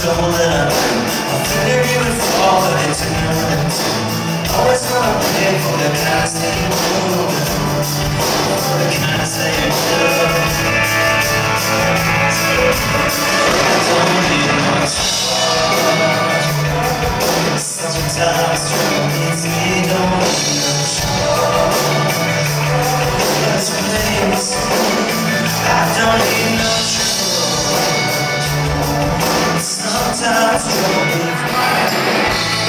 trouble that I do. I figured you would fall, but it's ignorance. Always gonna pay for the kindness that you do, for the kindness that you do. I don't need much. Sometimes trouble needs me, don't need much. Yes, please, I don't need no trouble. Sometimes trouble needs me.